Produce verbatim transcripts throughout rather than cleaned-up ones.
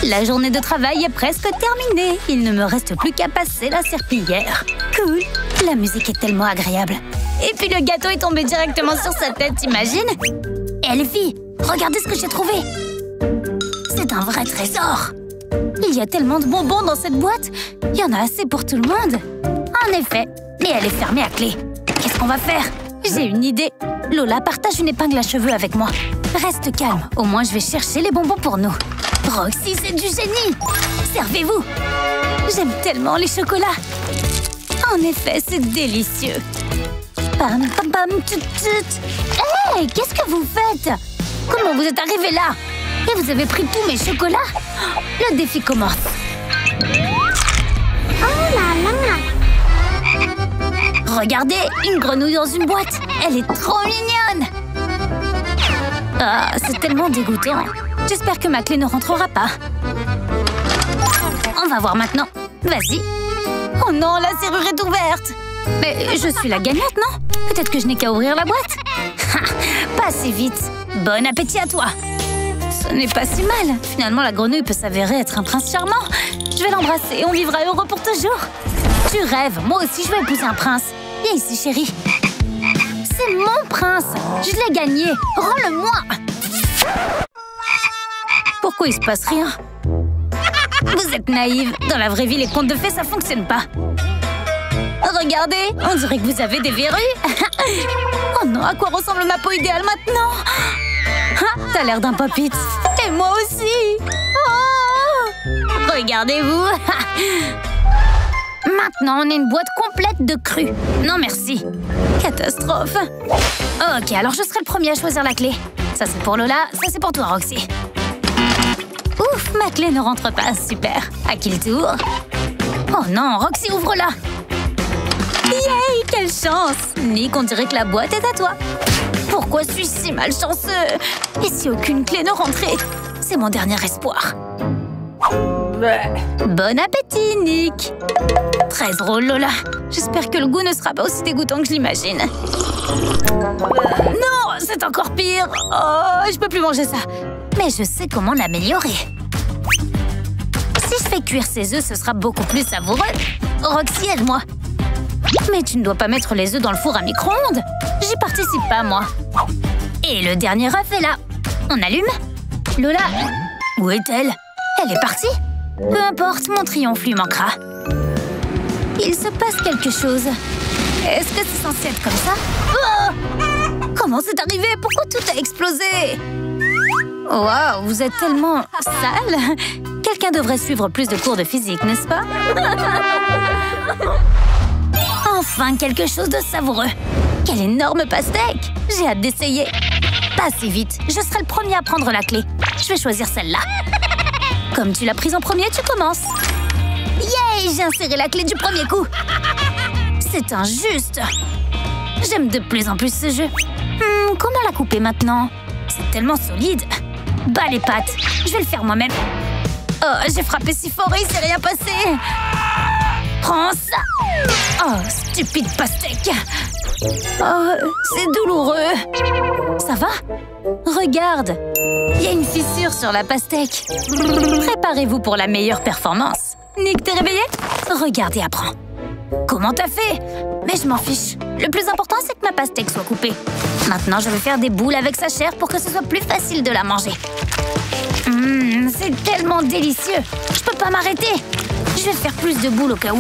La journée de travail est presque terminée. Il ne me reste plus qu'à passer la serpillière. Cool. La musique est tellement agréable. Et puis le gâteau est tombé directement sur sa tête, t'imagines? Eh les filles, regardez ce que j'ai trouvé. C'est un vrai trésor. Il y a tellement de bonbons dans cette boîte. Il y en a assez pour tout le monde. En effet, mais elle est fermée à clé. Qu'est-ce qu'on va faire? J'ai une idée. Lola, partage une épingle à cheveux avec moi. Reste calme, au moins je vais chercher les bonbons pour nous. Roxy, c'est du génie! Servez-vous! J'aime tellement les chocolats. En effet, c'est délicieux. Pam, pam, pam, tut, tut. Hey, qu'est-ce que vous faites? Comment vous êtes arrivés là? Et vous avez pris tous mes chocolats? Le défi commence. Oh là là! Regardez, une grenouille dans une boîte. Elle est trop mignonne. Ah, c'est tellement dégoûtant. J'espère que ma clé ne rentrera pas. On va voir maintenant. Vas-y. Oh non, la serrure est ouverte. Mais je suis la gagnante, non? Peut-être que je n'ai qu'à ouvrir la boîte. Pas si vite. Bon appétit à toi. Ce n'est pas si mal. Finalement, la grenouille peut s'avérer être un prince charmant. Je vais l'embrasser et on vivra heureux pour toujours. Tu rêves. Moi aussi, je vais épouser un prince. Viens ici, chérie. C'est mon prince. Je l'ai gagné. Rends-le-moi. Pourquoi il se passe rien? Vous êtes naïve. Dans la vraie vie, les contes de fées, ça fonctionne pas. Regardez, on dirait que vous avez des verrues. Oh non, à quoi ressemble ma peau idéale maintenant? Ah, t'as l'air d'un pop-it. Et moi aussi. Oh, regardez-vous. Maintenant, on a une boîte complète de cru. Non, merci. Catastrophe. Ok, alors je serai le premier à choisir la clé. Ça, c'est pour Lola. Ça, c'est pour toi, Roxy. Ouf, ma clé ne rentre pas. Super. À qui le tour? Oh non, Roxy, ouvre-la. Yay, quelle chance! Nick, on dirait que la boîte est à toi. Pourquoi suis-je si malchanceux? Et si aucune clé ne rentrait? C'est mon dernier espoir. Bon appétit, Nick! Très drôle, Lola. J'espère que le goût ne sera pas aussi dégoûtant que je l'imagine. Non, c'est encore pire. Oh, je peux plus manger ça. Mais je sais comment l'améliorer. Si je fais cuire ces œufs, ce sera beaucoup plus savoureux. Roxy, aide-moi. Mais tu ne dois pas mettre les œufs dans le four à micro-ondes. J'y participe pas, moi. Et le dernier œuf est là. On allume? Lola, où est-elle? Elle est partie? Peu importe, mon triomphe lui manquera. Il se passe quelque chose. Est-ce que c'est censé être comme ça? Oh! Comment c'est arrivé? Pourquoi tout a explosé? Waouh, vous êtes tellement sale. Quelqu'un devrait suivre plus de cours de physique, n'est-ce pas? Enfin, quelque chose de savoureux. Quel énorme pastèque! J'ai hâte d'essayer. Pas si vite, je serai le premier à prendre la clé. Je vais choisir celle-là. Comme tu l'as prise en premier, tu commences. Yay! J'ai inséré la clé du premier coup. C'est injuste. J'aime de plus en plus ce jeu. Hmm, comment la couper maintenant? C'est tellement solide. Bas les pattes. Je vais le faire moi-même. Oh, j'ai frappé si fort et il s'est rien passé. Prends ça! Oh, stupide pastèque! Oh, c'est douloureux! Ça va? Regarde! Il y a une fissure sur la pastèque. Préparez-vous pour la meilleure performance. Nick, t'es réveillé? Regarde et apprends. Comment t'as fait? Mais je m'en fiche. Le plus important, c'est que ma pastèque soit coupée. Maintenant, je vais faire des boules avec sa chair pour que ce soit plus facile de la manger. Mmh, c'est tellement délicieux! Je peux pas m'arrêter! Je vais faire plus de boules au cas où.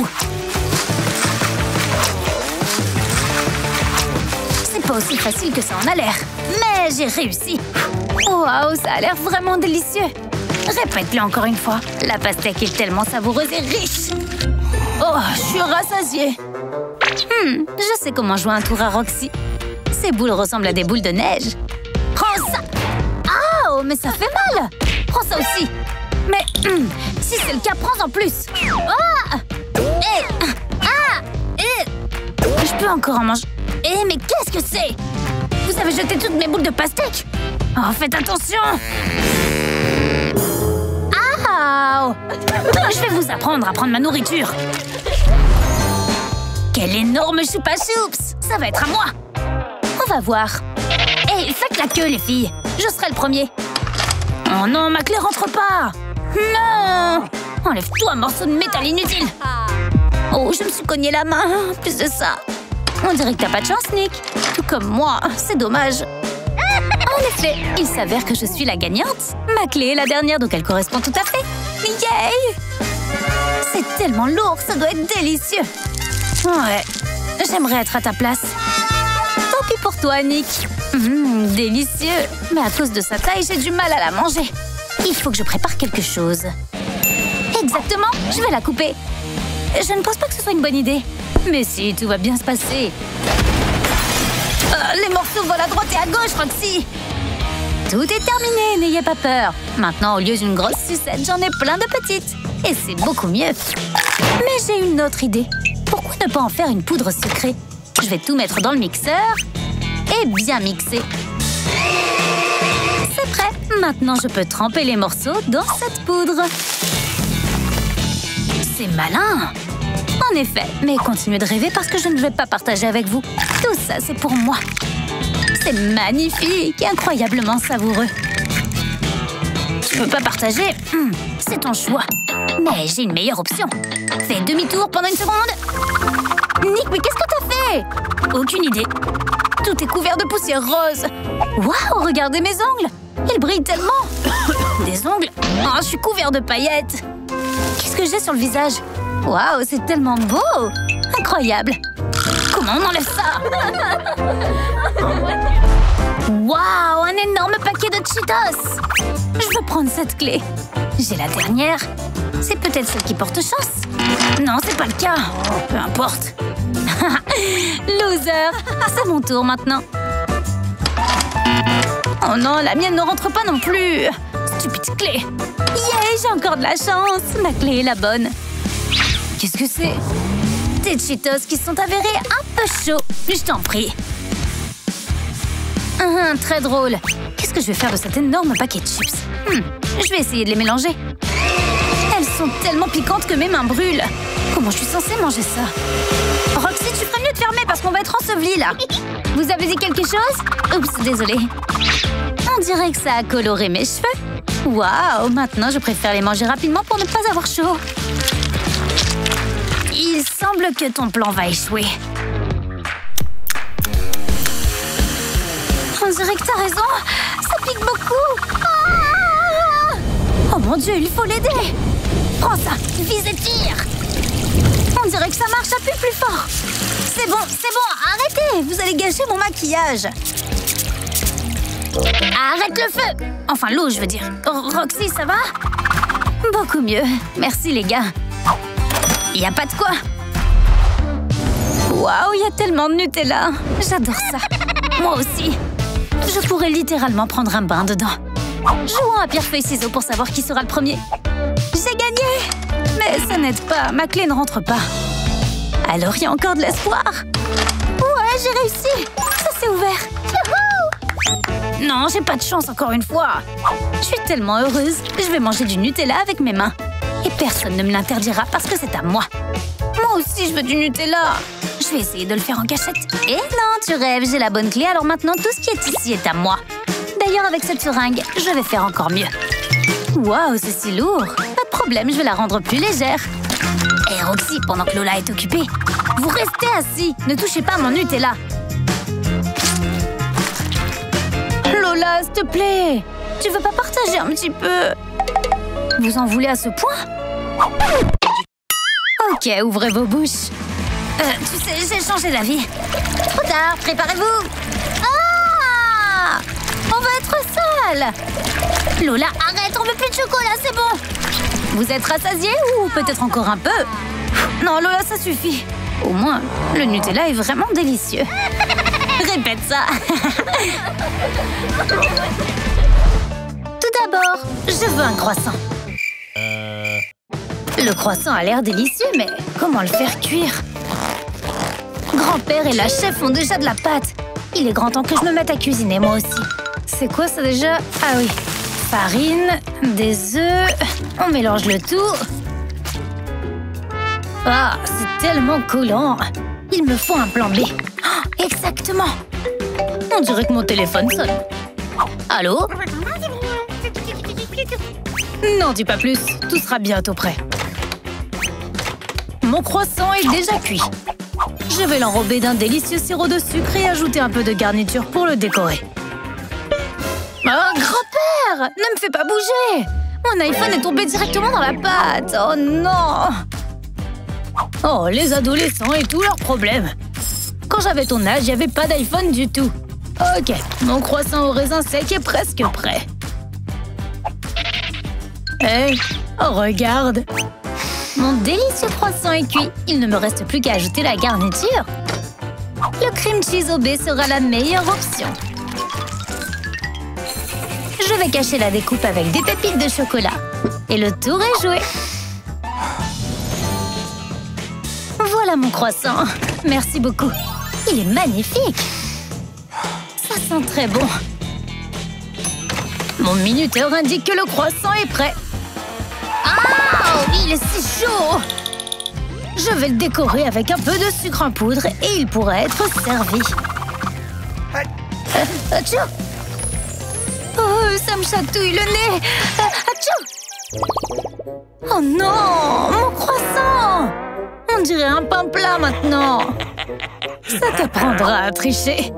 C'est pas aussi facile que ça en a l'air. Mais j'ai réussi. Waouh, ça a l'air vraiment délicieux. Répète-le encore une fois. La pastèque est tellement savoureuse et riche. Oh, je suis rassasiée. Hmm, je sais comment jouer un tour à Roxy. Ces boules ressemblent à des boules de neige. Prends ça! Oh, mais ça fait mal! Prends ça aussi! Mais hum, si c'est le cas, prends-en plus! Ah! Eh! Ah! Eh! Je peux encore en manger. Eh, mais qu'est-ce que c'est? Vous avez jeté toutes mes boules de pastèque? Oh, faites attention! Ah! Je vais vous apprendre à prendre ma nourriture. Quel énorme choupa choups! Ça va être à moi! On va voir. Hé, faites la queue, les filles! Je serai le premier. Oh non, ma clé rentre pas! Non! Enlève-toi, morceau de métal inutile. Oh, je me suis cogné la main. En plus de ça, on dirait que t'as pas de chance, Nick. Tout comme moi, c'est dommage. En effet, il s'avère que je suis la gagnante. Ma clé est la dernière, donc elle correspond tout à fait. Yay! C'est tellement lourd, ça doit être délicieux. Ouais, j'aimerais être à ta place. Tant pis pour toi, Nick. Mmh, délicieux. Mais à cause de sa taille, j'ai du mal à la manger. Il faut que je prépare quelque chose. Exactement, je vais la couper. Je ne pense pas que ce soit une bonne idée. Mais si, tout va bien se passer. Euh, les morceaux volent à droite et à gauche, Roxy. Tout est terminé, n'ayez pas peur. Maintenant, au lieu d'une grosse sucette, j'en ai plein de petites. Et c'est beaucoup mieux. Mais j'ai une autre idée. Pourquoi ne pas en faire une poudre sucrée? Je vais tout mettre dans le mixeur et bien mixer. C'est prêt. Maintenant, je peux tremper les morceaux dans cette poudre. C'est malin. En effet, mais continuez de rêver parce que je ne vais pas partager avec vous. Tout ça, c'est pour moi. C'est magnifique, incroyablement savoureux. Tu peux pas partager? Hum, c'est ton choix. Mais j'ai une meilleure option. Fais demi-tour pendant une seconde. Nick, mais qu'est-ce que t'as fait? Aucune idée. Tout est couvert de poussière rose. Waouh, regardez mes ongles. Ils brillent tellement. Des ongles? Oh, je suis couvert de paillettes. Qu'est-ce que j'ai sur le visage? Waouh, c'est tellement beau. Incroyable. Comment on enlève ça? Waouh, un énorme paquet de Cheetos. Je veux prendre cette clé. J'ai la dernière. C'est peut-être celle qui porte chance. Non, c'est pas le cas. Peu importe. Loser. C'est mon tour maintenant. Oh non, la mienne ne rentre pas non plus. Stupide clé. Yeah, j'ai encore de la chance. Ma clé est la bonne. Qu'est-ce que c'est? Des Cheetos qui sont avérés un peu chauds. Je t'en prie. Hum, très drôle. Qu'est-ce que je vais faire de cet énorme paquet de chips? Hum, je vais essayer de les mélanger. Elles sont tellement piquantes que mes mains brûlent. Comment je suis censée manger ça? Roxy, tu ferais mieux de fermer parce qu'on va être ensevelis là. Vous avez dit quelque chose? Oups, désolée. On dirait que ça a coloré mes cheveux. Waouh, maintenant je préfère les manger rapidement pour ne pas avoir chaud. Il semble que ton plan va échouer. On dirait que t'as raison. Ça pique beaucoup. Ah! Oh mon Dieu, il faut l'aider. Prends ça, vise et tire. On dirait que ça marche, appuie plus fort. C'est bon, c'est bon, arrêtez. Vous allez gâcher mon maquillage. Arrête le feu. Enfin, l'eau, je veux dire. Roxy, ça va? Beaucoup mieux. Merci, les gars. Y a pas de quoi. Waouh, il y a tellement de Nutella. J'adore ça. Moi aussi. Je pourrais littéralement prendre un bain dedans. Jouons à pierre-feuille-ciseaux pour savoir qui sera le premier. J'ai gagné. Mais ça n'aide pas, ma clé ne rentre pas. Alors il y a encore de l'espoir. Ouais, j'ai réussi. Ça s'est ouvert. Youhou! Non, j'ai pas de chance encore une fois. Je suis tellement heureuse. Je vais manger du Nutella avec mes mains. Et personne ne me l'interdira parce que c'est à moi. Moi aussi, je veux du Nutella. Je vais essayer de le faire en cachette. Et non, tu rêves, j'ai la bonne clé, alors maintenant tout ce qui est ici est à moi. D'ailleurs, avec cette seringue, je vais faire encore mieux. Waouh, c'est si lourd. Pas de problème, je vais la rendre plus légère. Et Roxy, pendant que Lola est occupée, vous restez assis. Ne touchez pas à mon Nutella. Lola, s'il te plaît. Tu veux pas partager un petit peu? Vous en voulez à ce point? Ok, ouvrez vos bouches. Euh, tu sais, j'ai changé d'avis. Trop tard, préparez-vous. Ah! On va être sale. Lola, arrête, on veut plus de chocolat, c'est bon. Vous êtes rassasiés ou peut-être encore un peu? Non, Lola, ça suffit. Au moins, le Nutella est vraiment délicieux. Répète ça. Tout d'abord, je veux un croissant. Le croissant a l'air délicieux, mais comment le faire cuire? Grand-père et la chef ont déjà de la pâte. Il est grand temps que je me mette à cuisiner, moi aussi. C'est quoi ça déjà? Ah oui, farine, des œufs... On mélange le tout. Ah, c'est tellement collant. Il me faut un plan B. Oh, exactement. On dirait que mon téléphone sonne. Allô? N'en dis pas plus, tout sera bientôt prêt. Mon croissant est déjà cuit. Je vais l'enrober d'un délicieux sirop de sucre et ajouter un peu de garniture pour le décorer. Oh, grand-père! Ne me fais pas bouger! Mon iPhone est tombé directement dans la pâte! Oh non! Oh, les adolescents et tous leurs problèmes! Quand j'avais ton âge, il n'y avait pas d'iPhone du tout. Ok, mon croissant au raisin sec est presque prêt. Hé, hey, oh, regarde! Mon délicieux croissant est cuit. Il ne me reste plus qu'à ajouter la garniture. Le cream cheese au baies sera la meilleure option. Je vais cacher la découpe avec des pépites de chocolat. Et le tour est joué. Voilà mon croissant. Merci beaucoup. Il est magnifique. Ça sent très bon. Mon minuteur indique que le croissant est prêt. Ah, il est si chaud! Je vais le décorer avec un peu de sucre en poudre et il pourrait être servi. Euh, atchou! Oh, ça me chatouille le nez! Euh, atchou! Oh non! Mon croissant! On dirait un pain plat maintenant! Ça t'apprendra à tricher!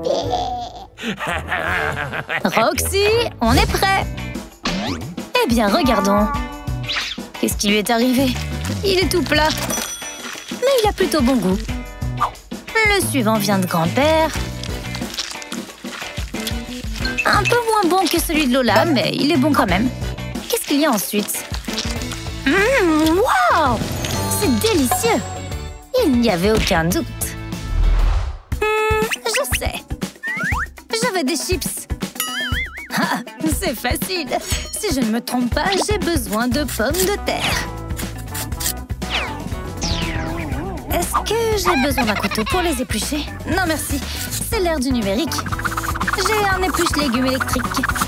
Roxy, on est prêt! Eh bien, regardons. Qu'est-ce qui lui est arrivé? Il est tout plat. Mais il a plutôt bon goût. Le suivant vient de grand-père. Un peu moins bon que celui de Lola, mais il est bon quand même. Qu'est-ce qu'il y a ensuite? Mmh, Waouh! C'est délicieux! Il n'y avait aucun doute. Mmh, je sais. Je veux des chips. Ah, c'est facile. Si je ne me trompe pas, j'ai besoin de pommes de terre. Est-ce que j'ai besoin d'un couteau pour les éplucher? Non, merci. C'est l'ère du numérique. J'ai un épluche-légumes électrique.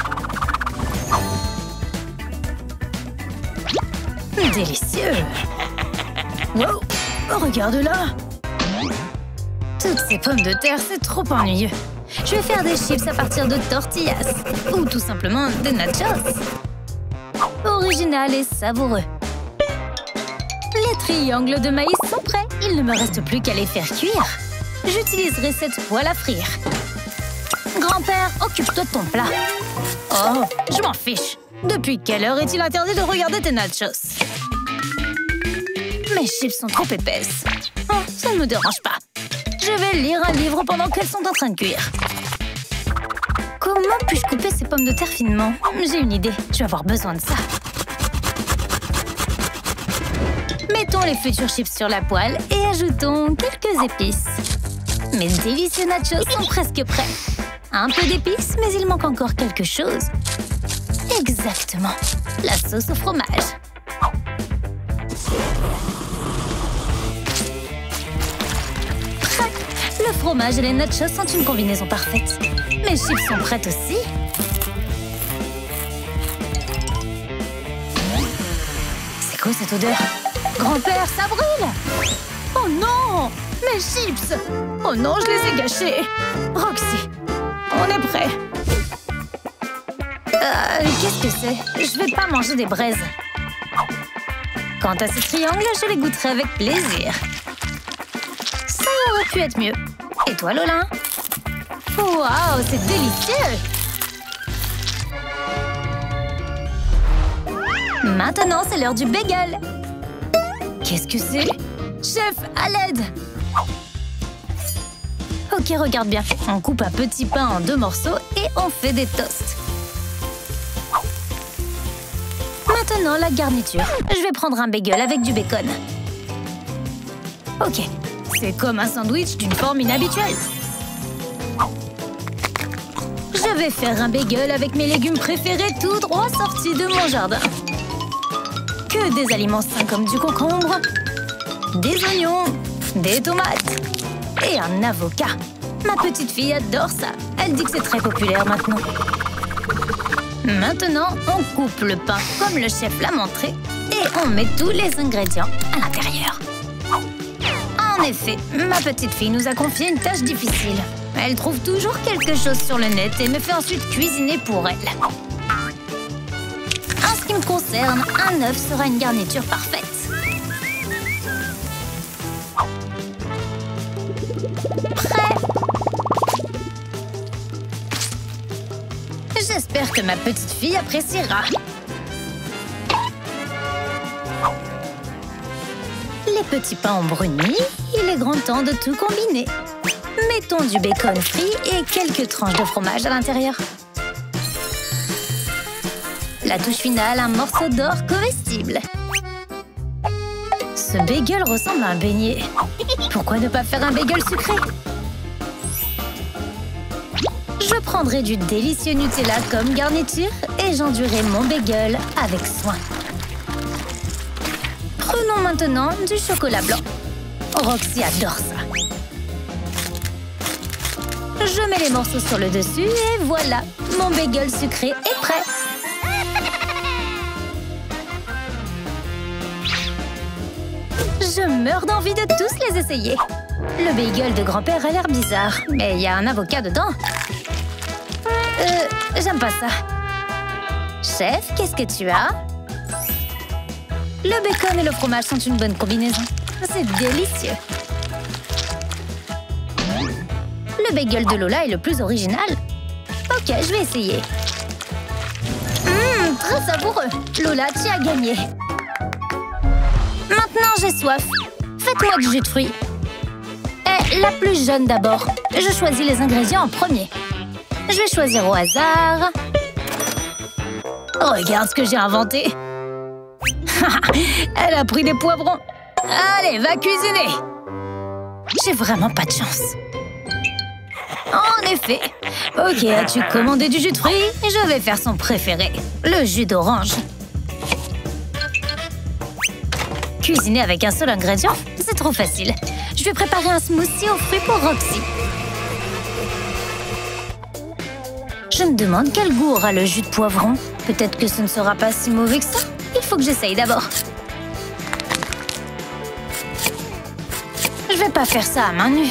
Délicieux. Wow, regarde-la. Toutes ces pommes de terre, c'est trop ennuyeux. Je vais faire des chips à partir de tortillas. Ou tout simplement des nachos. Original et savoureux. Les triangles de maïs sont prêts. Il ne me reste plus qu'à les faire cuire. J'utiliserai cette poêle à frire. Grand-père, occupe-toi de ton plat. Oh, je m'en fiche. Depuis quelle heure est-il interdit de regarder tes nachos? Mes chips sont trop épaisses. Oh, ça ne me dérange pas. Je vais lire un livre pendant qu'elles sont en train de cuire. Comment puis-je couper ces pommes de terre finement? J'ai une idée. Je vais avoir besoin de ça. Mettons les futurs chips sur la poêle et ajoutons quelques épices. Mes délicieux nachos sont presque prêts. Un peu d'épices, mais il manque encore quelque chose. Exactement. La sauce au fromage. Prêt! Le fromage et les nachos sont une combinaison parfaite. Mes chips sont prêtes aussi. C'est quoi cette odeur? Grand-père, ça brûle! Oh non! Mes chips! Oh non, je les ai gâchés! Roxy, on est prêt. Euh, qu'est-ce que c'est? Je vais pas manger des braises. Quant à ces triangles, je les goûterai avec plaisir. Ça aurait pu être mieux. Et toi, Lola? Waouh, c'est délicieux! Maintenant, c'est l'heure du bagel. Qu'est-ce que c'est? Chef, à l'aide! Ok, regarde bien. On coupe un petit pain en deux morceaux et on fait des toasts. Maintenant, la garniture. Je vais prendre un bagel avec du bacon. Ok, c'est comme un sandwich d'une forme inhabituelle. Je vais faire un bagel avec mes légumes préférés tout droit sortis de mon jardin. Que des aliments sains comme du concombre, des oignons, des tomates et un avocat. Ma petite fille adore ça. Elle dit que c'est très populaire maintenant. Maintenant, on coupe le pain comme le chef l'a montré et on met tous les ingrédients à l'intérieur. En effet, ma petite fille nous a confié une tâche difficile. Elle trouve toujours quelque chose sur le net et me fait ensuite cuisiner pour elle. En ce qui me concerne, un œuf sera une garniture parfaite. J'espère que ma petite fille appréciera. Les petits pains ont bruni, il est grand temps de tout combiner. Mettons du bacon frit et quelques tranches de fromage à l'intérieur. La touche finale, un morceau d'or comestible. Ce bagel ressemble à un beignet. Pourquoi ne pas faire un bagel sucré? Je prendrai du délicieux Nutella comme garniture et j'enduirai mon bagel avec soin. Prenons maintenant du chocolat blanc. Roxy adore ça. Je mets les morceaux sur le dessus et voilà, mon bagel sucré est prêt. Je meurs d'envie de tous les essayer. Le bagel de grand-père a l'air bizarre, mais il y a un avocat dedans. Euh, j'aime pas ça. Chef, qu'est-ce que tu as? Le bacon et le fromage sont une bonne combinaison. C'est délicieux. Le bagel de Lola est le plus original. Ok, je vais essayer. Mmh, très savoureux. Lola, tu as gagné. Maintenant, j'ai soif. Faites-moi du jus de fruits. Et la plus jeune d'abord. Je choisis les ingrédients en premier. Je vais choisir au hasard. Regarde ce que j'ai inventé. Elle a pris des poivrons. Allez, va cuisiner. J'ai vraiment pas de chance. En effet. Ok, as-tu commandé du jus de fruits? Je vais faire son préféré, le jus d'orange. Cuisiner avec un seul ingrédient, c'est trop facile. Je vais préparer un smoothie aux fruits pour Roxy. Je me demande quel goût aura le jus de poivron. Peut-être que ce ne sera pas si mauvais que ça. Il faut que j'essaye d'abord. Je vais pas faire ça à main nue.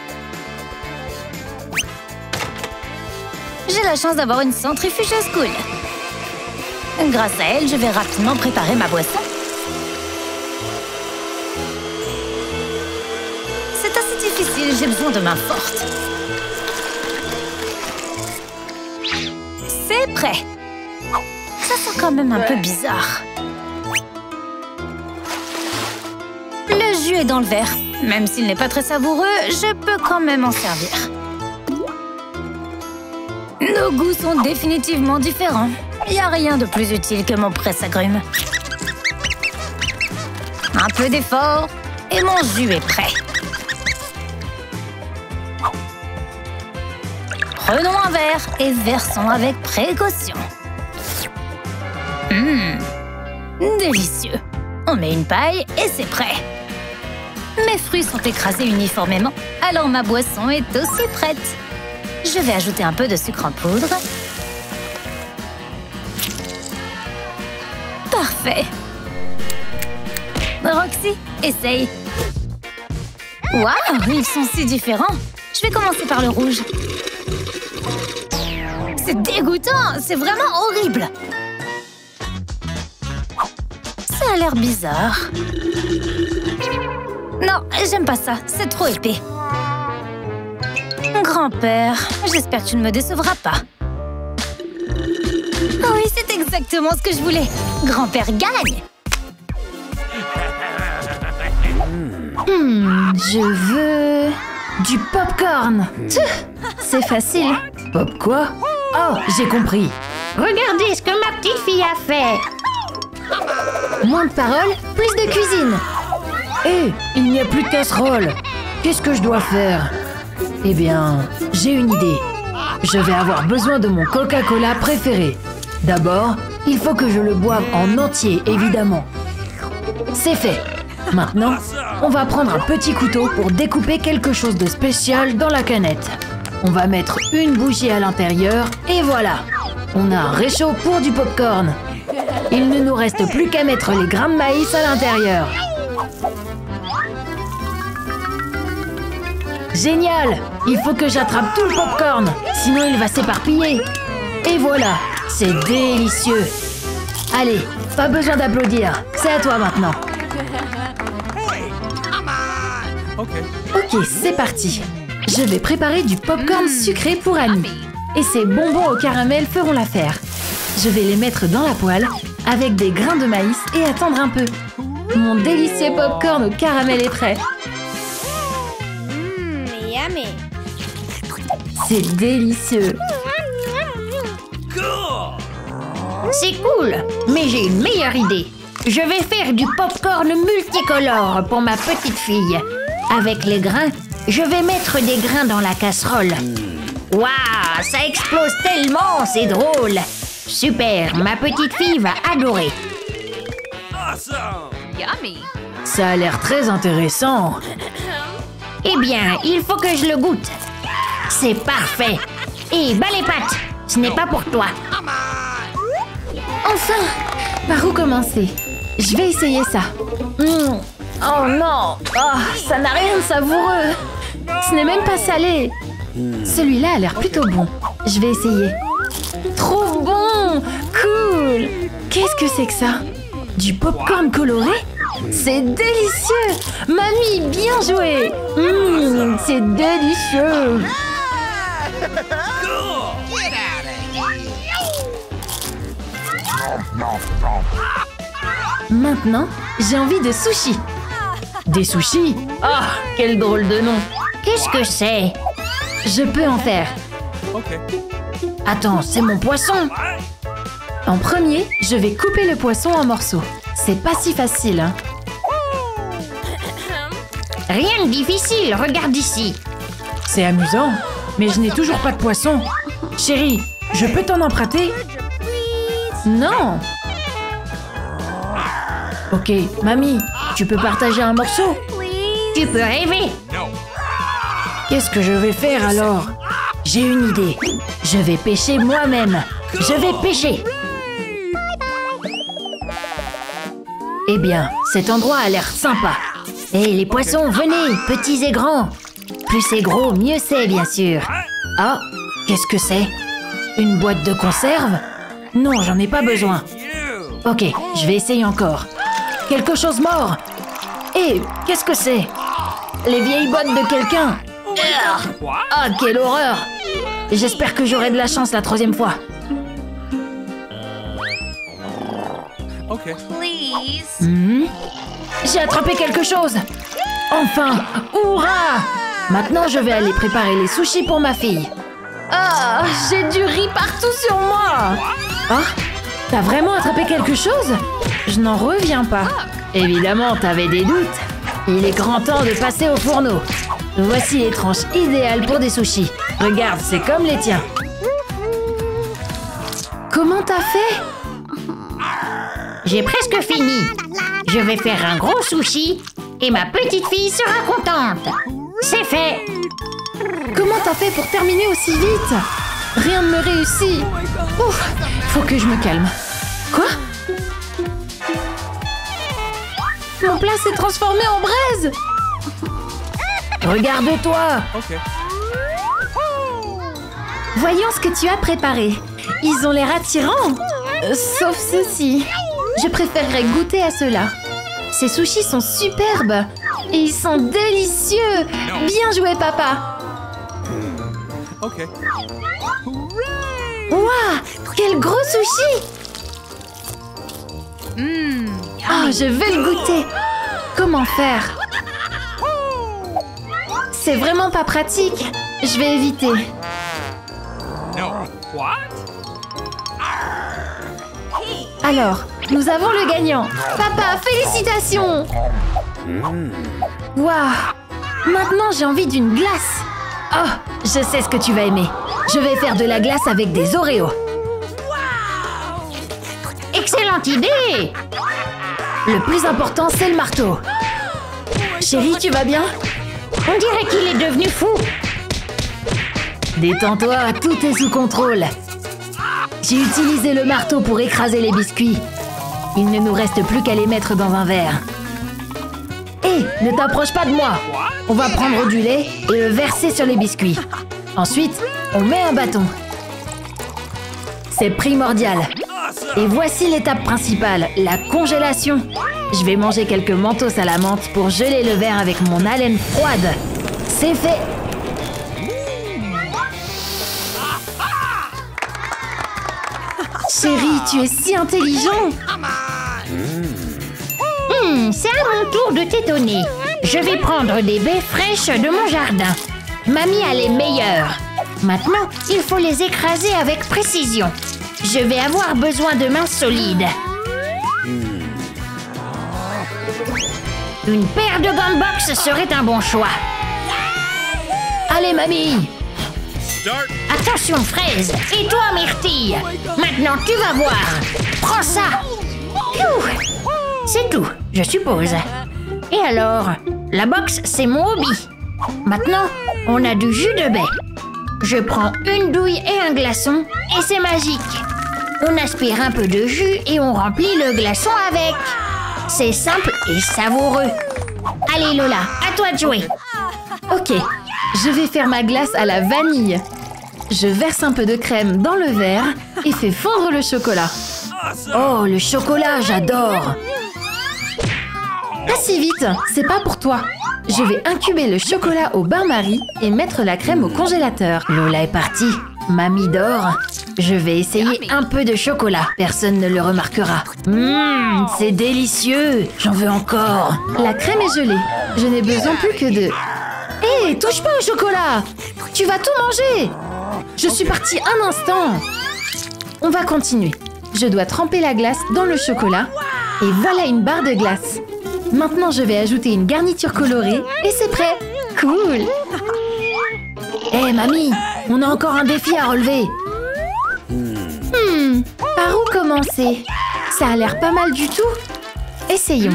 J'ai la chance d'avoir une centrifugeuse cool. Grâce à elle, je vais rapidement préparer ma boisson. C'est assez difficile, j'ai besoin de mains fortes. C'est prêt. Ça sent quand même un peu bizarre. Le jus est dans le verre. Même s'il n'est pas très savoureux, je peux quand même en servir. Nos goûts sont définitivement différents. Il n'y a rien de plus utile que mon presse-agrumes. Un peu d'effort et mon jus est prêt. Prenons un verre et versons avec précaution. Hum, délicieux. On met une paille et c'est prêt. Mes fruits sont écrasés uniformément, alors ma boisson est aussi prête. Je vais ajouter un peu de sucre en poudre. Parfait. Roxy, essaye. Waouh, ils sont si différents. Je vais commencer par le rouge. C'est dégoûtant, c'est vraiment horrible. Ça a l'air bizarre. Non, j'aime pas ça, c'est trop épais. Grand-père, j'espère que tu ne me décevras pas. Oui, c'est exactement ce que je voulais. Grand-père gagne. Hmm, je veux... du popcorn. C'est facile. Pop quoi? Oh, j'ai compris. Regardez ce que ma petite fille a fait. Moins de paroles, plus de cuisine. Hé, il n'y a plus de casserole. Qu'est-ce que je dois faire? Eh bien, j'ai une idée. Je vais avoir besoin de mon Coca-Cola préféré. D'abord, il faut que je le boive en entier, évidemment. C'est fait. Maintenant, on va prendre un petit couteau pour découper quelque chose de spécial dans la canette. On va mettre une bouchée à l'intérieur et voilà. On a un réchaud pour du popcorn. Il ne nous reste plus qu'à mettre les grains de maïs à l'intérieur. Génial! Il faut que j'attrape tout le popcorn, sinon il va s'éparpiller. Et voilà, c'est délicieux. Allez, pas besoin d'applaudir, c'est à toi maintenant. Ok, c'est parti. Je vais préparer du popcorn sucré pour Annie. Et ces bonbons au caramel feront l'affaire. Je vais les mettre dans la poêle avec des grains de maïs et attendre un peu. Mon délicieux popcorn au caramel est prêt. Mmm, yummy. C'est délicieux. C'est cool, mais j'ai une meilleure idée. Je vais faire du popcorn multicolore pour ma petite fille. Avec les grains, je vais mettre des grains dans la casserole. Waouh, ça explose tellement, c'est drôle. Super, ma petite fille va adorer. Ça a l'air très intéressant. Eh bien, il faut que je le goûte. C'est parfait. Et bas les pattes, ce n'est pas pour toi. Enfin! Par où commencer? Je vais essayer ça. Mmh. Oh non! Oh, ça n'a rien de savoureux! Ce n'est même pas salé! Celui-là a l'air plutôt bon. Je vais essayer. Trop bon! Cool! Qu'est-ce que c'est que ça? Du popcorn coloré? C'est délicieux! Mamie, bien joué! Mmh, c'est délicieux! Maintenant, j'ai envie de sushis. Des sushis? Ah, quel drôle de nom! Qu'est-ce que c'est? Je peux en faire. Attends, c'est mon poisson! En premier, je vais couper le poisson en morceaux. C'est pas si facile, hein? Rien de difficile, regarde ici. C'est amusant, mais je n'ai toujours pas de poisson. Chérie, je peux t'en emprunter? Non! Ok, mamie, tu peux partager un morceau? Tu peux rêver. Qu'est-ce que je vais faire alors? J'ai une idée. Je vais pêcher moi-même. Je vais pêcher. Eh bien, cet endroit a l'air sympa. Hé, les poissons, venez, petits et grands. Plus c'est gros, mieux c'est, bien sûr. Ah, qu'est-ce que c'est? Une boîte de conserve? Non, j'en ai pas besoin. Ok, je vais essayer encore. Quelque chose mort. Hé, qu'est-ce que c'est? Les vieilles bottes de quelqu'un. Ah, quelle horreur! J'espère que j'aurai de la chance la troisième fois. Hmm. J'ai attrapé quelque chose. Enfin, hurrah! Maintenant, je vais aller préparer les sushis pour ma fille. Ah, j'ai du riz partout sur moi. Ah, t'as vraiment attrapé quelque chose? Je n'en reviens pas. Évidemment, t'avais des doutes. Il est grand temps de passer au fourneau. Voici les tranches idéales pour des sushis. Regarde, c'est comme les tiens. Comment t'as fait? J'ai presque fini. Je vais faire un gros sushi et ma petite fille sera contente. C'est fait. Comment t'as fait pour terminer aussi vite? Rien ne me réussit. Ouf, faut que je me calme. Quoi? Mon plat s'est transformé en braise. Regarde-toi. Voyons ce que tu as préparé. Ils ont l'air attirants. Euh, sauf ceci. Je préférerais goûter à cela. Ces sushis sont superbes. Et ils sont délicieux. Bien joué, papa. Waouh, quel gros sushi. Ah, je vais le goûter. Comment faire? C'est vraiment pas pratique. Je vais éviter. Alors, nous avons le gagnant. Papa, félicitations. Waouh. Maintenant, j'ai envie d'une glace. Oh, je sais ce que tu vas aimer. Je vais faire de la glace avec des Oreos. Excellente idée. Le plus important, c'est le marteau. Chérie, tu vas bien? On dirait qu'il est devenu fou. Détends-toi, tout est sous contrôle. J'ai utilisé le marteau pour écraser les biscuits. Il ne nous reste plus qu'à les mettre dans un verre. Hé, ne t'approche pas de moi. On va prendre du lait et le verser sur les biscuits. Ensuite, on met un bâton. C'est primordial. Et voici l'étape principale, la congélation. Je vais manger quelques mentos à la menthe pour geler le verre avec mon haleine froide. C'est fait. Chérie, tu es si intelligent. Hmm, c'est à mon tour de t'étonner. Je vais prendre des baies fraîches de mon jardin. Mamie a les meilleures. Maintenant, il faut les écraser avec précision. Je vais avoir besoin de mains solides. Une paire de gants de boxe serait un bon choix. Allez, mamie. Attention, fraise. Et toi, myrtille. Maintenant, tu vas voir. Prends ça. Pfiou. C'est tout, je suppose. Et alors, la boxe, c'est mon hobby. Maintenant, on a du jus de baie. Je prends une douille et un glaçon, et c'est magique. On aspire un peu de jus et on remplit le glaçon avec. C'est simple et savoureux. Allez Lola, à toi de jouer. Ok, je vais faire ma glace à la vanille. Je verse un peu de crème dans le verre et fais fondre le chocolat. Oh, le chocolat, j'adore. Pas si vite, c'est pas pour toi. Je vais incuber le chocolat au bain-marie et mettre la crème au congélateur. Lola est partie. Mamie dort. Je vais essayer un peu de chocolat. Personne ne le remarquera. Hum, c'est délicieux. J'en veux encore. La crème est gelée. Je n'ai besoin plus que de... Hé, hey, touche pas au chocolat. Tu vas tout manger. Je suis partie un instant. On va continuer. Je dois tremper la glace dans le chocolat. Et voilà une barre de glace. Maintenant, je vais ajouter une garniture colorée et c'est prêt. Cool. Hé, hey, mamie, on a encore un défi à relever. Hmm, par où commencer? Ça a l'air pas mal du tout. Essayons.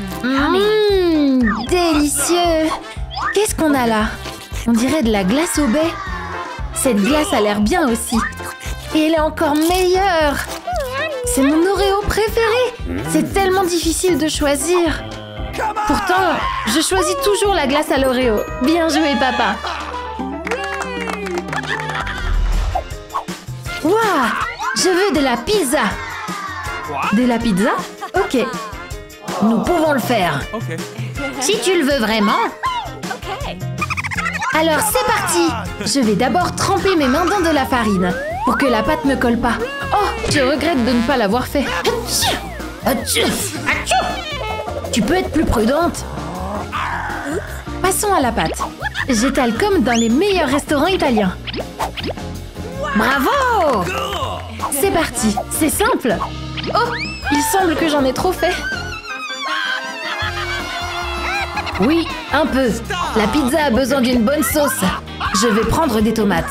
Mmh, délicieux. Qu'est-ce qu'on a là? On dirait de la glace au baies. Cette glace a l'air bien aussi. Et elle est encore meilleure. C'est mon Oreo préféré. C'est tellement difficile de choisir. Pourtant, je choisis toujours la glace à l'Oreo. Bien joué, papa. Waouh! Je veux de la pizza. De la pizza? Ok. Nous pouvons le faire. Si tu le veux vraiment. Alors c'est parti. Je vais d'abord tremper mes mains dans de la farine pour que la pâte ne colle pas. Oh, je regrette de ne pas l'avoir fait. Atchou. Tu peux être plus prudente. Passons à la pâte. J'étale comme dans les meilleurs restaurants italiens. Bravo! C'est parti, c'est simple. Oh, il semble que j'en ai trop fait. Oui, un peu. La pizza a besoin d'une bonne sauce. Je vais prendre des tomates.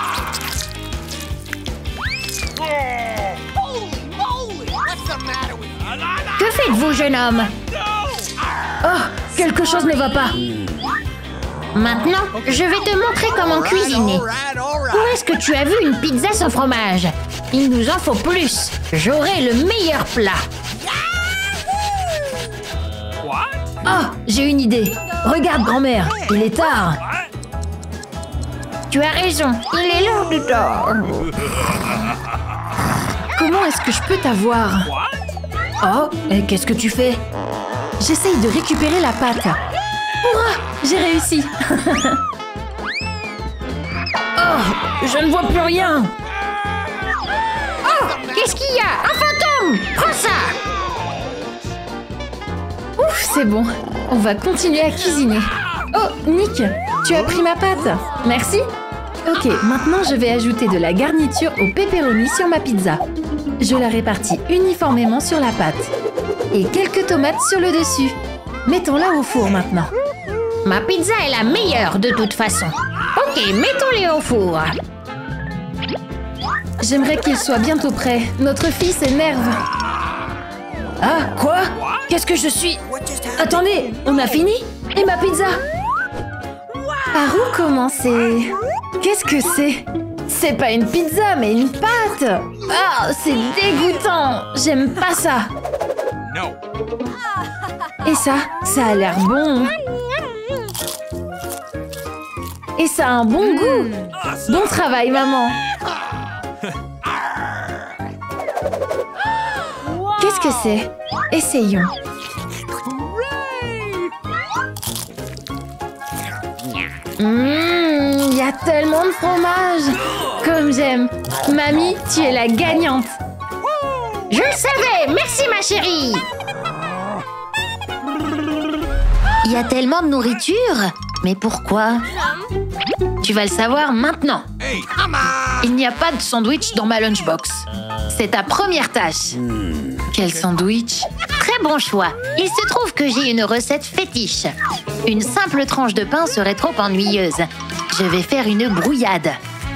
Que faites-vous, jeune homme? Oh, quelque chose ne va pas. Maintenant, je vais te montrer comment cuisiner. Où est-ce que tu as vu une pizza sans fromage? Il nous en faut plus. J'aurai le meilleur plat. Oh, j'ai une idée. Regarde, grand-mère, il est tard. Tu as raison, il est l'heure du tort. Comment est-ce que je peux t'avoir? Oh, et qu'est-ce que tu fais? J'essaye de récupérer la pâte. Hurrah, j'ai réussi. Oh, je ne vois plus rien. Oh, qu'est-ce qu'il y a? Un fantôme! Prends ça! Ouf, c'est bon. On va continuer à cuisiner. Oh, Nick, tu as pris ma pâte. Merci. Ok, maintenant je vais ajouter de la garniture au pepperoni sur ma pizza. Je la répartis uniformément sur la pâte. Et quelques tomates sur le dessus. Mettons-la au four maintenant. Ma pizza est la meilleure de toute façon. Ok, mettons-les au four. J'aimerais qu'il soit bientôt prêt. Notre fille s'énerve. Ah, quoi? Qu'est-ce que je suis? Attendez, on a fini? Et ma pizza? Par où commencer? Qu'est-ce que c'est? C'est pas une pizza, mais une pâte. Ah, c'est dégoûtant. J'aime pas ça. Et ça, ça a l'air bon. Et ça a un bon goût. Bon travail, maman. Qu'est-ce que c'est? Essayons. Mmh, il y a tellement de fromage. Comme j'aime. Mamie, tu es la gagnante. Je le savais. Merci, ma chérie. Il y a tellement de nourriture. Mais pourquoi? Tu vas le savoir maintenant. Il n'y a pas de sandwich dans ma lunchbox. C'est ta première tâche. Quel sandwich? Très bon choix. Il se trouve que j'ai une recette fétiche. Une simple tranche de pain serait trop ennuyeuse. Je vais faire une brouillade.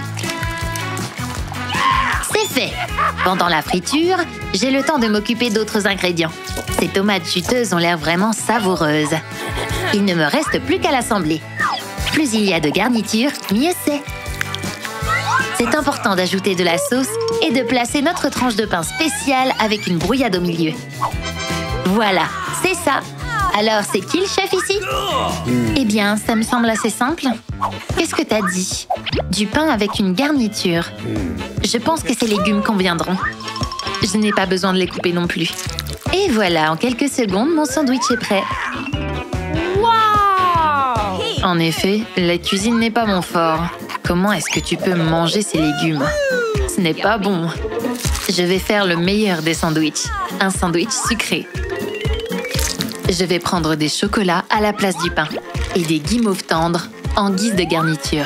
C'est fait. Pendant la friture, j'ai le temps de m'occuper d'autres ingrédients. Ces tomates juteuses ont l'air vraiment savoureuses. Il ne me reste plus qu'à l'assembler. Plus il y a de garniture, mieux c'est. C'est important d'ajouter de la sauce et de placer notre tranche de pain spéciale avec une brouillade au milieu. Voilà, c'est ça. Alors, c'est qui le chef ici? Eh bien, ça me semble assez simple. Qu'est-ce que t'as dit? Du pain avec une garniture. Je pense que ces légumes conviendront. Je n'ai pas besoin de les couper non plus. Et voilà, en quelques secondes, mon sandwich est prêt. En effet, la cuisine n'est pas mon fort. Comment est-ce que tu peux manger ces légumes? Ce n'est pas bon. Je vais faire le meilleur des sandwichs. Un sandwich sucré. Je vais prendre des chocolats à la place du pain et des guimauves tendres en guise de garniture.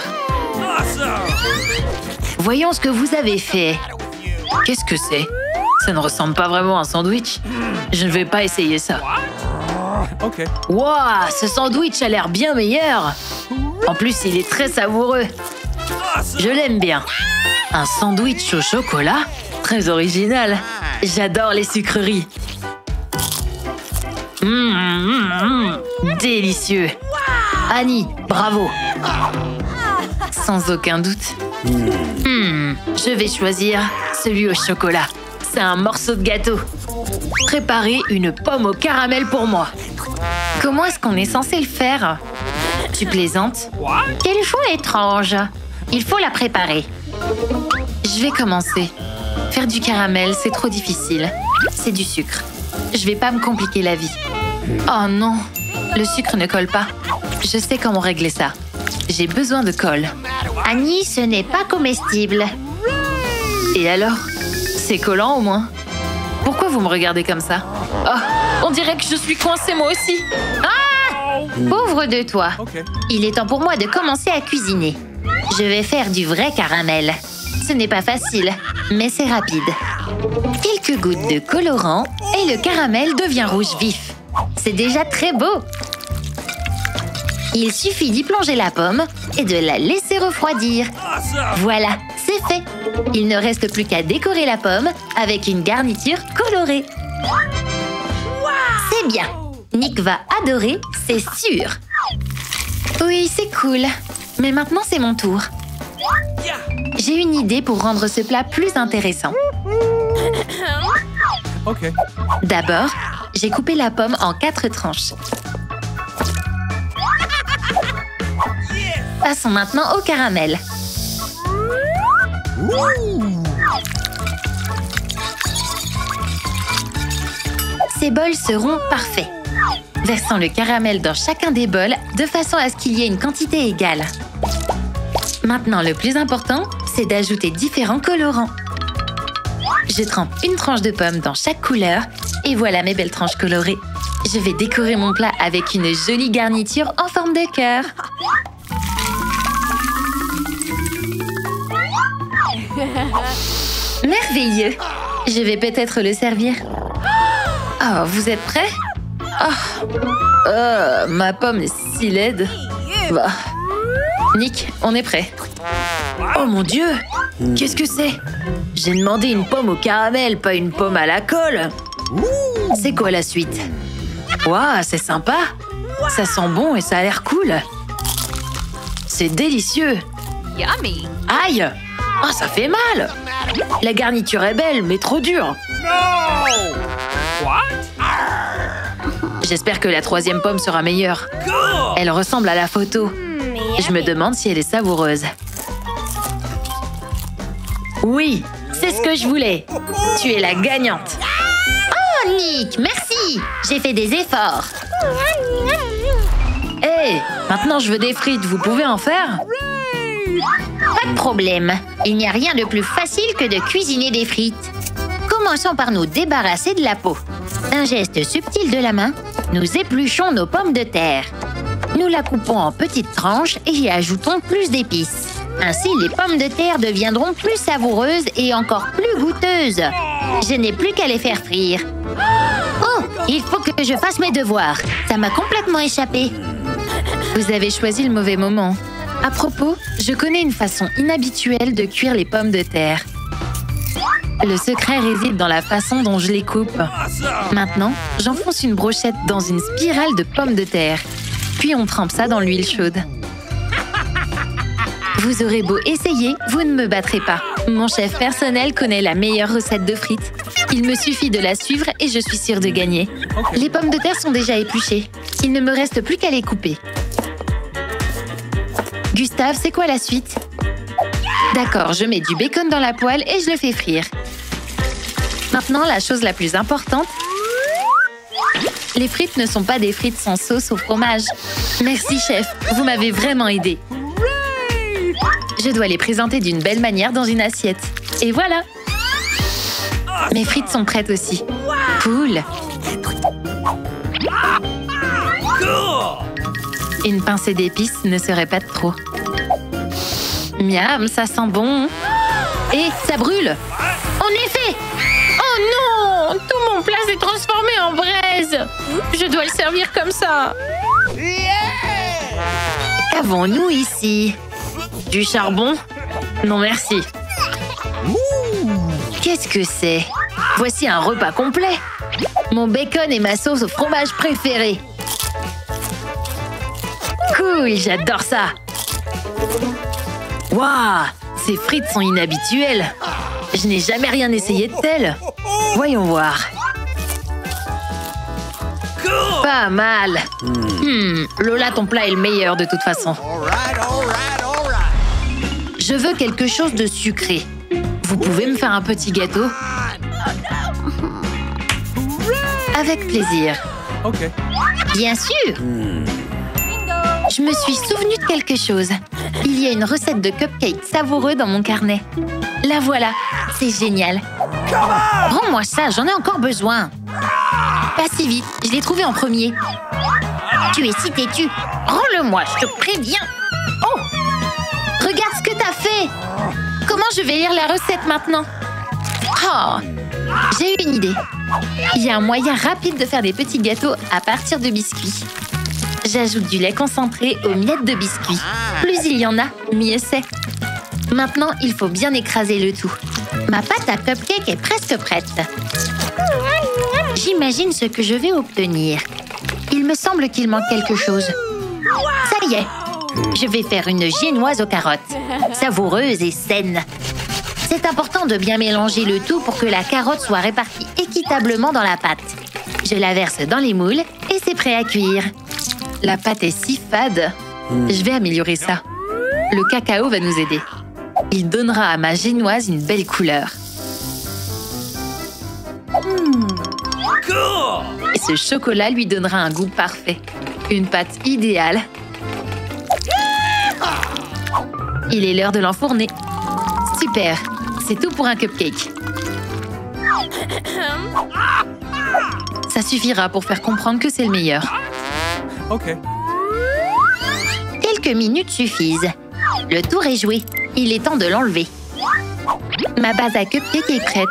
Voyons ce que vous avez fait. Qu'est-ce que c'est? Ça ne ressemble pas vraiment à un sandwich. Je ne vais pas essayer ça. Waouh, ce sandwich a l'air bien meilleur. En plus, il est très savoureux. Je l'aime bien. Un sandwich au chocolat? Très original. J'adore les sucreries. Mmh, mmh, mmh. Délicieux. Annie, bravo. Sans aucun doute. Mmh, je vais choisir celui au chocolat. C'est un morceau de gâteau. Préparez une pomme au caramel pour moi. Comment est-ce qu'on est censé le faire? Tu plaisantes? Quel choix étrange. Il faut la préparer. Je vais commencer. Faire du caramel, c'est trop difficile. C'est du sucre. Je vais pas me compliquer la vie. Oh non, le sucre ne colle pas. Je sais comment régler ça. J'ai besoin de colle. Annie, ce n'est pas comestible. Et alors? C'est collant au moins. Pourquoi vous me regardez comme ça? Oh, on dirait que je suis coincée moi aussi. Ah! Pauvre de toi. Il est temps pour moi de commencer à cuisiner. Je vais faire du vrai caramel. Ce n'est pas facile, mais c'est rapide. Quelques gouttes de colorant et le caramel devient rouge vif. C'est déjà très beau. Il suffit d'y plonger la pomme et de la laisser refroidir. Voilà, c'est fait. Il ne reste plus qu'à décorer la pomme avec une garniture colorée. C'est bien. Nick va adorer, c'est sûr. Oui, c'est cool. Mais maintenant, c'est mon tour. J'ai une idée pour rendre ce plat plus intéressant. Ok. D'abord, j'ai coupé la pomme en quatre tranches. Passons maintenant au caramel. Ces bols seront parfaits. Versons le caramel dans chacun des bols de façon à ce qu'il y ait une quantité égale. Maintenant, le plus important, c'est d'ajouter différents colorants. Je trempe une tranche de pomme dans chaque couleur et voilà mes belles tranches colorées. Je vais décorer mon plat avec une jolie garniture en forme de cœur. Merveilleux! Je vais peut-être le servir. Oh, vous êtes prêts? Oh. oh, ma pomme est si laide. Bah. Nick, on est prêt. Oh mon Dieu! Qu'est-ce que c'est? J'ai demandé une pomme au caramel, pas une pomme à la colle. C'est quoi la suite? Waouh, c'est sympa. Ça sent bon et ça a l'air cool. C'est délicieux. Yummy. Aïe! Oh, ça fait mal! La garniture est belle, mais trop dure. J'espère que la troisième pomme sera meilleure. Elle ressemble à la photo. Je me demande si elle est savoureuse. Oui, c'est ce que je voulais. Tu es la gagnante. Oh, Nick, merci. J'ai fait des efforts. Hé, hey, maintenant je veux des frites. Vous pouvez en faire? Pas de problème. Il n'y a rien de plus facile que de cuisiner des frites. Comment Commençons par nous débarrasser de la peau. D'un geste subtil de la main, nous épluchons nos pommes de terre. Nous la coupons en petites tranches et y ajoutons plus d'épices. Ainsi, les pommes de terre deviendront plus savoureuses et encore plus goûteuses. Je n'ai plus qu'à les faire frire. Oh, il faut que je fasse mes devoirs. Ça m'a complètement échappé. Vous avez choisi le mauvais moment. À propos, je connais une façon inhabituelle de cuire les pommes de terre. Le secret réside dans la façon dont je les coupe. Maintenant, j'enfonce une brochette dans une spirale de pommes de terre. Puis on trempe ça dans l'huile chaude. Vous aurez beau essayer, vous ne me battrez pas. Mon chef personnel connaît la meilleure recette de frites. Il me suffit de la suivre et je suis sûre de gagner. Les pommes de terre sont déjà épluchées. Il ne me reste plus qu'à les couper. Gustave, c'est quoi la suite? D'accord, je mets du bacon dans la poêle et je le fais frire. Maintenant, la chose la plus importante. Les frites ne sont pas des frites sans sauce au fromage. Merci, chef. Vous m'avez vraiment aidé. Je dois les présenter d'une belle manière dans une assiette. Et voilà! Mes frites sont prêtes aussi. Cool! Une pincée d'épices ne serait pas de trop. Miam, ça sent bon. Et ça brûle! En effet! Oh non! Tout mon plat s'est transformé en braise! Je dois le servir comme ça. Qu'avons-nous ici? Du charbon? Non, merci. Qu'est-ce que c'est? Voici un repas complet. Mon bacon et ma sauce au fromage préférée. Cool, j'adore ça. Waouh! Ces frites sont inhabituelles. Je n'ai jamais rien essayé de tel. Voyons voir. Pas mal. Hmm, Lola, ton plat est le meilleur de toute façon. Je veux quelque chose de sucré. Vous pouvez me faire un petit gâteau? Avec plaisir. Ok. Bien sûr. Je me suis souvenu de quelque chose. Il y a une recette de cupcake savoureux dans mon carnet. La voilà. C'est génial. Rends-moi ça, j'en ai encore besoin. Pas si vite. Je l'ai trouvé en premier. Tu es si têtu. Rends-le-moi, je te préviens. Oh! Regarde ce que t'as fait! Comment je vais lire la recette maintenant? Oh! J'ai eu une idée. Il y a un moyen rapide de faire des petits gâteaux à partir de biscuits. J'ajoute du lait concentré aux miettes de biscuits. Plus il y en a, mieux c'est. Maintenant, il faut bien écraser le tout. Ma pâte à cupcake est presque prête. J'imagine ce que je vais obtenir. Il me semble qu'il manque quelque chose. Ça y est, je vais faire une génoise aux carottes, savoureuse et saine. C'est important de bien mélanger le tout pour que la carotte soit répartie équitablement dans la pâte. Je la verse dans les moules et c'est prêt à cuire. La pâte est si fade. Je vais améliorer ça. Le cacao va nous aider. Il donnera à ma génoise une belle couleur. Et ce chocolat lui donnera un goût parfait. Une pâte idéale. Il est l'heure de l'enfourner. Super, c'est tout pour un cupcake. Ça suffira pour faire comprendre que c'est le meilleur. Ok. Quelques minutes suffisent. Le tour est joué. Il est temps de l'enlever. Ma base à cupcake est prête.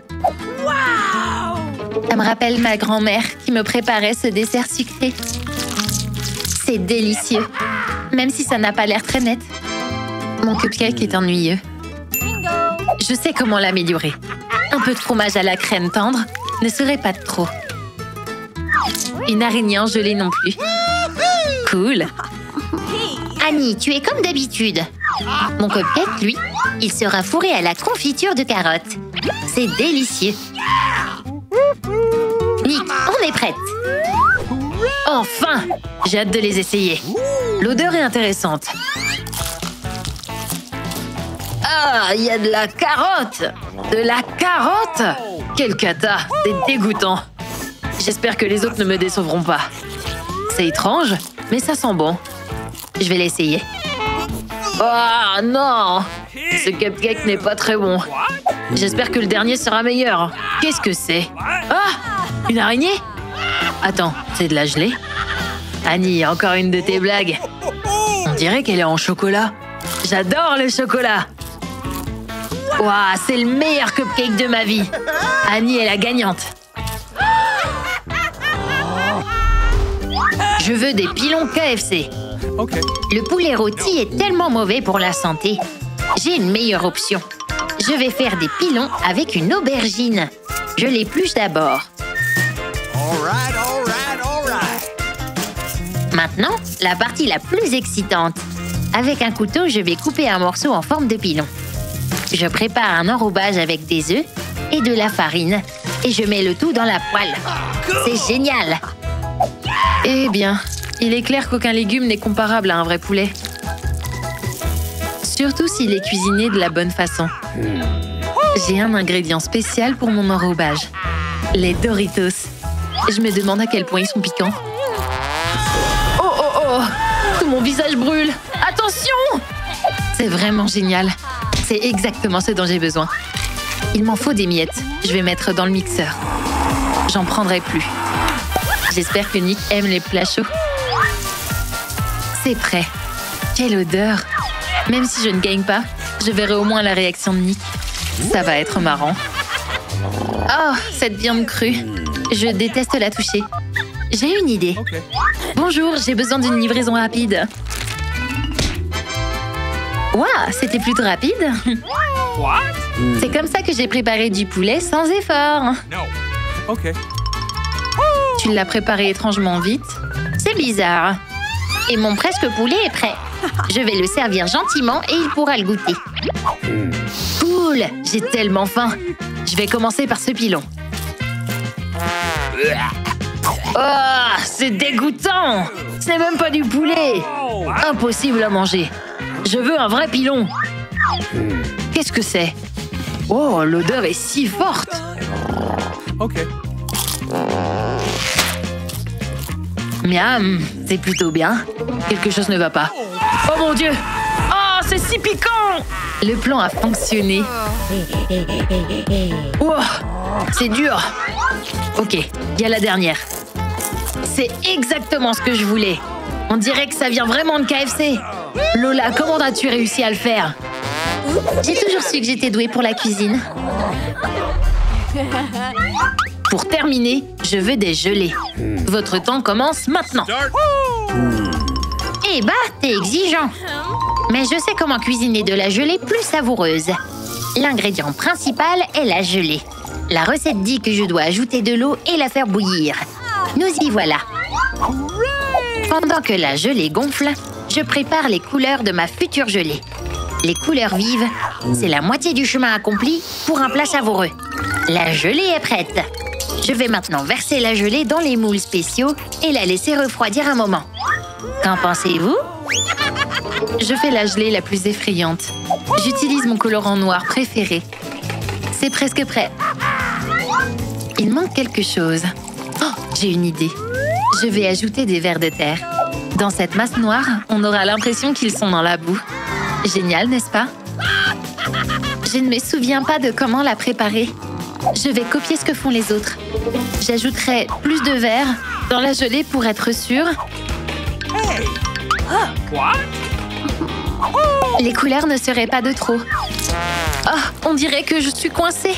Ça me rappelle ma grand-mère qui me préparait ce dessert sucré. C'est délicieux, même si ça n'a pas l'air très net. Mon cupcake est ennuyeux. Je sais comment l'améliorer. Un peu de fromage à la crème tendre ne serait pas de trop. Une araignée en gelée non plus. Cool. Annie, tu es comme d'habitude. Mon cupcake, lui, il sera fourré à la confiture de carottes. C'est délicieux. Nick, on est prête. Enfin! J'ai hâte de les essayer. L'odeur est intéressante. Ah, il y a de la carotte! De la carotte! Quelle cata! C'est dégoûtant. J'espère que les autres ne me décevront pas. C'est étrange, mais ça sent bon. Je vais l'essayer. Oh non! Ce cupcake n'est pas très bon. J'espère que le dernier sera meilleur. Qu'est-ce que c'est? Ah! Une araignée? Attends, c'est de la gelée? Annie, encore une de tes blagues. On dirait qu'elle est en chocolat. J'adore le chocolat. Waouh, c'est le meilleur cupcake de ma vie. Annie est la gagnante. Je veux des pilons K F C. Okay. Le poulet rôti est tellement mauvais pour la santé. J'ai une meilleure option. Je vais faire des pilons avec une aubergine. Je l'épluche d'abord. Alright, alright, alright. Maintenant, la partie la plus excitante. Avec un couteau, je vais couper un morceau en forme de pilon. Je prépare un enrobage avec des œufs et de la farine. Et je mets le tout dans la poêle. C'est génial! Eh bien, il est clair qu'aucun légume n'est comparable à un vrai poulet. Surtout s'il est cuisiné de la bonne façon. J'ai un ingrédient spécial pour mon enrobage. Les Doritos. Je me demande à quel point ils sont piquants. Oh oh oh! Tout mon visage brûle! Attention! C'est vraiment génial. C'est exactement ce dont j'ai besoin. Il m'en faut des miettes. Je vais mettre dans le mixeur. J'en prendrai plus. J'espère que Nick aime les plats chauds. C'est prêt. Quelle odeur! Même si je ne gagne pas, je verrai au moins la réaction de Nick. Ça va être marrant. Oh, cette viande crue. Je déteste la toucher. J'ai une idée. Okay. Bonjour, j'ai besoin d'une livraison rapide. Waouh, c'était plutôt rapide. What? C'est comme ça que j'ai préparé du poulet sans effort. No. Okay. Tu l'as préparé étrangement vite. C'est bizarre. Et mon presque poulet est prêt. Je vais le servir gentiment et il pourra le goûter. Cool, j'ai tellement faim. Je vais commencer par ce pilon. Oh, c'est dégoûtant! Ce n'est même pas du poulet! Impossible à manger. Je veux un vrai pilon. Qu'est-ce que c'est? Oh, l'odeur est si forte! Okay. Miam, c'est plutôt bien. Quelque chose ne va pas. Oh mon Dieu! Oh, c'est si piquant! Le plan a fonctionné. Oh, c'est dur. Ok, il y a la dernière. C'est exactement ce que je voulais. On dirait que ça vient vraiment de K F C. Lola, comment as-tu réussi à le faire? J'ai toujours su que j'étais douée pour la cuisine. Pour terminer, je veux des gelées. Votre temps commence maintenant. Start. Eh bah, t'es exigeant. Mais je sais comment cuisiner de la gelée plus savoureuse. L'ingrédient principal est la gelée. La recette dit que je dois ajouter de l'eau et la faire bouillir. Nous y voilà. Pendant que la gelée gonfle, je prépare les couleurs de ma future gelée. Les couleurs vives, c'est la moitié du chemin accompli pour un plat savoureux. La gelée est prête. Je vais maintenant verser la gelée dans les moules spéciaux et la laisser refroidir un moment. Qu'en pensez-vous? Je fais la gelée la plus effrayante. J'utilise mon colorant noir préféré. C'est presque prêt. Il manque quelque chose. Oh, j'ai une idée. Je vais ajouter des vers de terre. Dans cette masse noire, on aura l'impression qu'ils sont dans la boue. Génial, n'est-ce pas? Je ne me souviens pas de comment la préparer. Je vais copier ce que font les autres. J'ajouterai plus de verre dans la gelée pour être sûre. What? Les couleurs ne seraient pas de trop. Oh, on dirait que je suis coincée.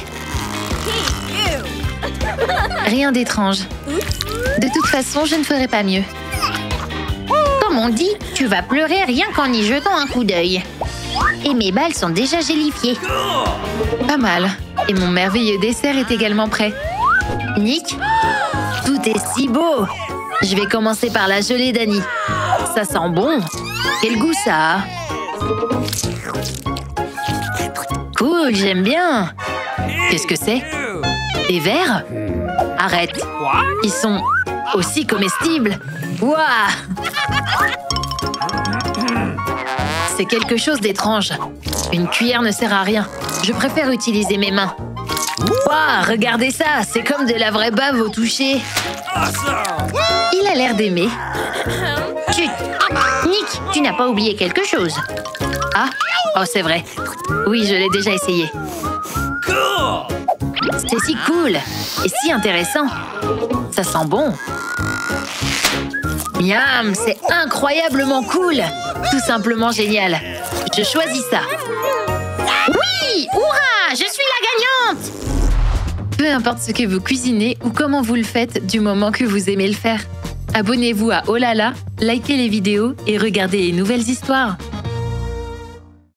Rien d'étrange. De toute façon, je ne ferai pas mieux. Comme on dit, tu vas pleurer rien qu'en y jetant un coup d'œil. Et mes balles sont déjà gélifiées. Pas mal. Et mon merveilleux dessert est également prêt. Nick, tout est si beau. Je vais commencer par la gelée d'Annie. Ça sent bon. Quel goût ça a? Cool, j'aime bien. Qu'est-ce que c'est? Des vers? Arrête. Ils sont aussi comestibles. Ouah! C'est quelque chose d'étrange. Une cuillère ne sert à rien. Je préfère utiliser mes mains. Ouah, regardez ça, c'est comme de la vraie bave au toucher. Il a l'air d'aimer. Chut! Nick, tu n'as pas oublié quelque chose. Ah, oh c'est vrai. Oui, je l'ai déjà essayé. C'est si cool et si intéressant. Ça sent bon. Miam, c'est incroyablement cool. Tout simplement génial. Je choisis ça. Oui, hurrah, je suis la gagnante. Peu importe ce que vous cuisinez ou comment vous le faites, du moment que vous aimez le faire. Abonnez-vous à Oh là là, likez les vidéos et regardez les nouvelles histoires.